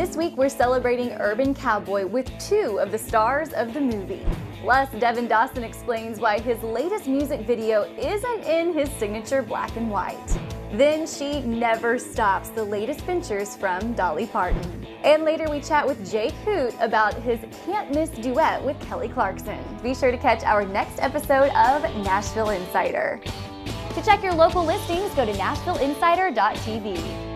This week we're celebrating Urban Cowboy with two of the stars of the movie. Plus, Devin Dawson explains why his latest music video isn't in his signature black and white. Then She Never Stops, the latest ventures from Dolly Parton. And later we chat with HOOT about his can't-miss duet with Kelly Clarkson. Be sure to catch our next episode of Nashville Insider. To check your local listings, go to NashvilleInsider.tv.